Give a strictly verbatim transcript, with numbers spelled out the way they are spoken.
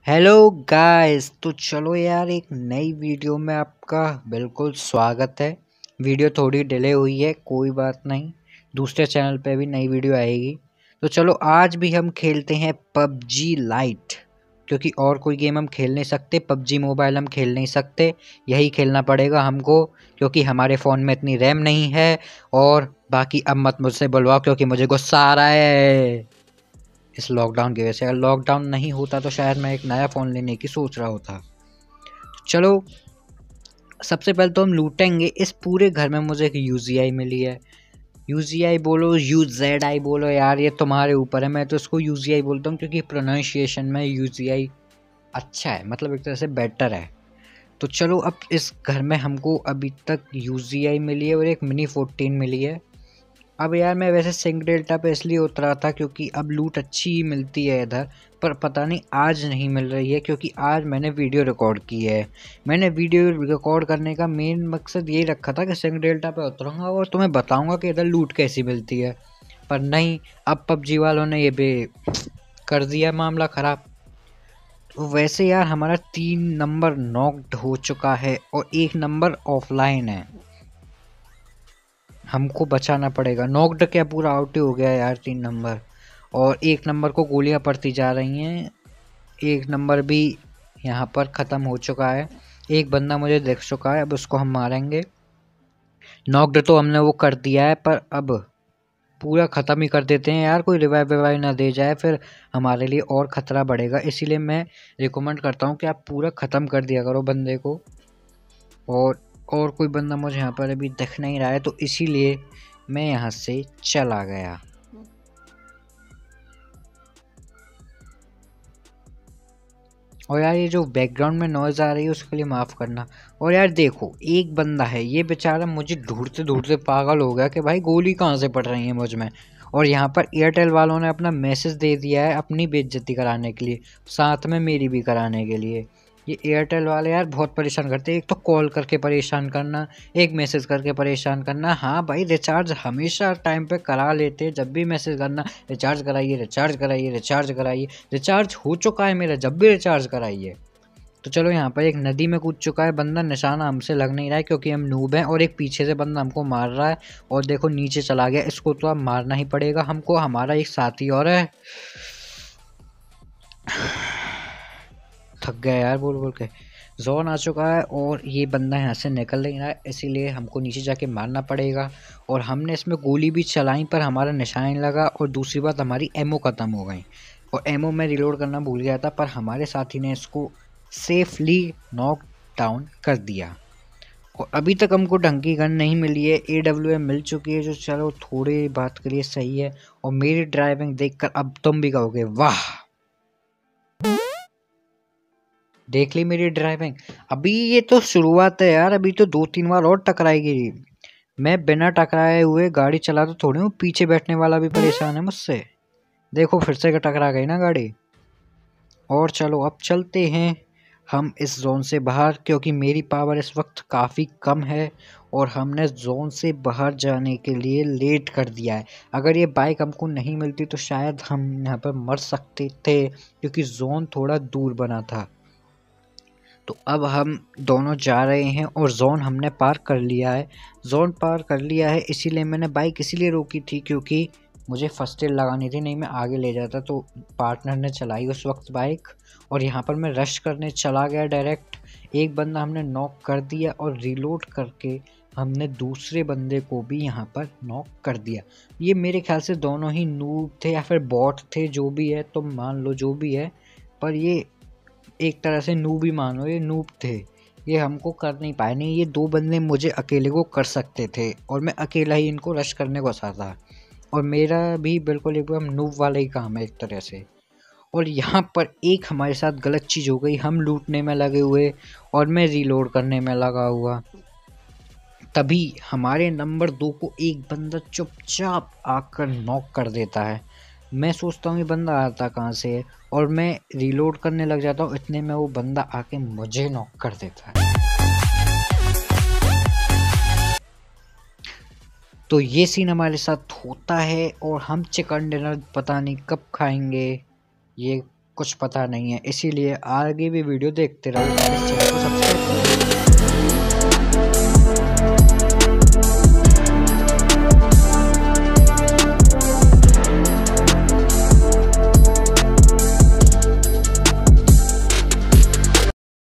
Hello guys. तो चलो यार, एक नई वीडियो में आपका बिल्कुल स्वागत है। वीडियो थोड़ी डिले हुई है, कोई बात नहीं, दूसरे चैनल पे भी नई वीडियो आएगी। तो चलो आज भी हम खेलते हैं पबजी लाइट, क्योंकि और कोई गेम हम खेल नहीं सकते। पबजी मोबाइल हम खेल नहीं सकते, यही खेलना पड़ेगा हमको, क्योंकि हमारे फ़ोन में इतनी रैम नहीं है। और बाकी अब मत मुझसे बुलवाओ, क्योंकि मुझे गुस्सा आ रहा है इस लॉकडाउन की वजह से। अगर लॉकडाउन नहीं होता तो शायद मैं एक नया फ़ोन लेने की सोच रहा होता। चलो सबसे पहले तो हम लूटेंगे इस पूरे घर में। मुझे एक यूजीआई मिली है। यूजीआई बोलो यूजेड आई बोलो यार, ये तुम्हारे ऊपर है। मैं तो इसको यूजीआई बोलता हूँ क्योंकि प्रोनाउंसिएशन में यूजीआई अच्छा है, मतलब एक तरह से बेटर है। तो चलो अब इस घर में हमको अभी तक यूजीआई मिली है और एक मिनी फोर्टीन मिली है। अब यार मैं वैसे सिंक डेल्टा पे इसलिए उतरा था क्योंकि अब लूट अच्छी ही मिलती है इधर, पर पता नहीं आज नहीं मिल रही है, क्योंकि आज मैंने वीडियो रिकॉर्ड की है। मैंने वीडियो रिकॉर्ड करने का मेन मकसद यही रखा था कि सिंक डेल्टा पे उतरूंगा और तुम्हें बताऊंगा कि इधर लूट कैसी मिलती है। पर नहीं, अब पबजी वालों ने ये भी कर दिया मामला ख़राब। तो वैसे यार हमारा तीन नंबर नॉक्ड हो चुका है और एक नंबर ऑफलाइन है, हमको बचाना पड़ेगा। नॉक्ड क्या, पूरा आउट ही हो गया यार तीन नंबर। और एक नंबर को गोलियां पड़ती जा रही हैं। एक नंबर भी यहाँ पर ख़त्म हो चुका है। एक बंदा मुझे दिख चुका है, अब उसको हम मारेंगे। नॉक्ड तो हमने वो कर दिया है, पर अब पूरा ख़त्म ही कर देते हैं यार, कोई रिवाइव विवाइव ना दे जाए, फिर हमारे लिए और ख़तरा बढ़ेगा। इसीलिए मैं रिकमेंड करता हूँ कि आप पूरा ख़त्म कर दिया करो बंदे को। और और कोई बंदा मुझे यहाँ पर अभी दिख नहीं रहा है, तो इसीलिए मैं यहाँ से चला गया। और यार ये जो बैकग्राउंड में नॉइज़ आ रही है उसके लिए माफ़ करना। और यार देखो, एक बंदा है, ये बेचारा मुझे ढूंढते ढूंढते पागल हो गया कि भाई गोली कहाँ से पड़ रही है मुझ में। और यहाँ पर एयरटेल वालों ने अपना मैसेज दे दिया है अपनी बेइज्जती कराने के लिए, साथ में मेरी भी कराने के लिए। ये एयरटेल वाले यार बहुत परेशान करते हैं। एक तो कॉल करके परेशान करना, एक मैसेज करके परेशान करना। हाँ भाई, रिचार्ज हमेशा टाइम पे करा लेते, जब भी मैसेज करना रिचार्ज कराइए रिचार्ज कराइए रिचार्ज कराइए। रिचार्ज हो चुका है मेरा, जब भी रिचार्ज कराइए। तो चलो यहाँ पर एक नदी में कूद चुका है बंदा, निशाना हमसे लग नहीं रहा है क्योंकि हम नूब हैं। और एक पीछे से बंदा हमको मार रहा है और देखो नीचे चला गया। इसको तो अब मारना ही पड़ेगा हमको, हमारा एक साथी और है। थक गया यार बोल बोल के। जोन आ चुका है और ये बंदा यहाँ से निकल नहीं रहा है, इसीलिए हमको नीचे जाके मारना पड़ेगा। और हमने इसमें गोली भी चलाई पर हमारा निशान लगा, और दूसरी बात हमारी एमओ ख़त्म हो गई। और एमओ में रिलोड करना भूल गया था, पर हमारे साथी ने इसको सेफली नॉक डाउन कर दिया। और अभी तक हमको ढंग की गन नहीं मिली है। ए डब्ल्यू एम मिल चुकी है, जो चलो थोड़ी बात करिए सही है। और मेरी ड्राइविंग देखकर अब तुम भी कहोगे वाह, देख ली मेरी ड्राइविंग। अभी ये तो शुरुआत है यार, अभी तो दो तीन बार और टकराएगी। मैं बिना टकराए हुए गाड़ी चला तो थोड़ी हूँ, पीछे बैठने वाला भी परेशान है मुझसे। देखो फिर से टकरा गई ना गाड़ी। और चलो अब चलते हैं हम इस जोन से बाहर, क्योंकि मेरी पावर इस वक्त काफ़ी कम है और हमने जोन से बाहर जाने के लिए लेट कर दिया है। अगर ये बाइक हमको नहीं मिलती तो शायद हम यहाँ पर मर सकते थे, क्योंकि जोन थोड़ा दूर बना था। तो अब हम दोनों जा रहे हैं और जोन हमने पार कर लिया है। जोन पार कर लिया है, इसीलिए मैंने बाइक इसीलिए रोकी थी क्योंकि मुझे फर्स्ट एड लगानी थी, नहीं मैं आगे ले जाता। तो पार्टनर ने चलाई उस वक्त बाइक, और यहाँ पर मैं रश करने चला गया डायरेक्ट। एक बंदा हमने नॉक कर दिया और रीलोड करके हमने दूसरे बंदे को भी यहाँ पर नॉक कर दिया। ये मेरे ख्याल से दोनों ही नूब थे या फिर बॉट थे, जो भी है तुम मान लो जो भी है, पर ये एक तरह से नूब ही मानो, ये नूब थे। ये हमको कर नहीं पाए। नहीं, ये दो बंदे मुझे अकेले को कर सकते थे और मैं अकेला ही इनको रश करने को सा था। और मेरा भी बिल्कुल एकदम नूब वाला ही काम है एक तरह से। और यहाँ पर एक हमारे साथ गलत चीज़ हो गई, हम लूटने में लगे हुए और मैं रीलोड करने में लगा हुआ। तभी हमारे नंबर दो को एक बंदा चुपचाप आकर नॉक कर देता है। मैं सोचता हूँ ये बंदा आता कहाँ से है, और मैं रीलोड करने लग जाता हूँ, इतने में वो बंदा आके मुझे नॉक कर देता है। तो ये सीन हमारे साथ होता है और हम चिकन डिनर पता नहीं कब खाएंगे। ये कुछ पता नहीं है, इसीलिए आगे भी वीडियो देखते रहो। चैनल को सब्सक्राइब करो।